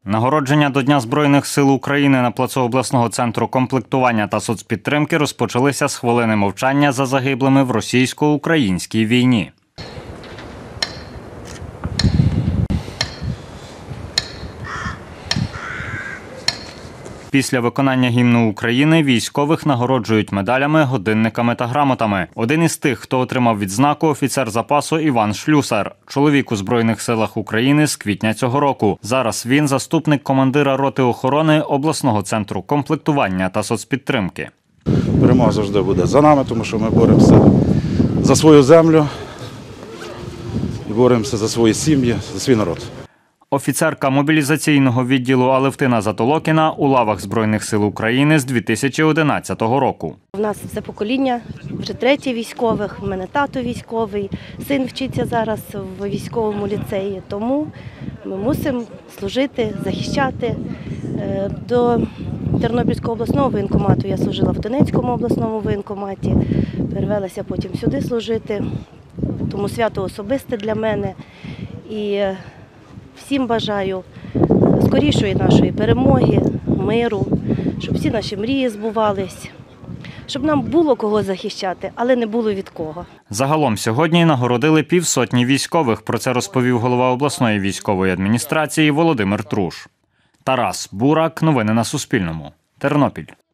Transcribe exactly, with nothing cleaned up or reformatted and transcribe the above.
Нагородження до Дня Збройних сил України на плацу обласного центру комплектування та соцпідтримки розпочалися з хвилини мовчання за загиблими в російсько-українській війні. Після виконання гімну України військових нагороджують медалями, годинниками та грамотами. Один із тих, хто отримав відзнаку – офіцер запасу Іван Шлюсар. Чоловік у Збройних силах України з квітня цього року. Зараз він заступник командира роти охорони обласного центру комплектування та соцпідтримки. Перемога завжди буде за нами, тому що ми боремося за свою землю і боремося за свої сім'ї, за свій народ. Офіцерка мобілізаційного відділу Алевтина Затолокіна у лавах Збройних сил України з дві тисячі одинадцятого року. У нас все покоління, вже третє військових, в мене тато військовий, син вчиться зараз в військовому ліцеї, тому ми мусимо служити, захищати. До Тернопільського обласного воєнкомату я служила в Донецькому обласному воєнкоматі, перевелася потім сюди служити, тому свято особисте для мене. І всім бажаю скорішої нашої перемоги, миру, щоб всі наші мрії збувались, щоб нам було кого захищати, але не було від кого. Загалом сьогодні нагородили півсотні військових. Про це розповів голова обласної військової адміністрації Володимир Труш. Тарас Бурак. Новини на Суспільному. Тернопіль.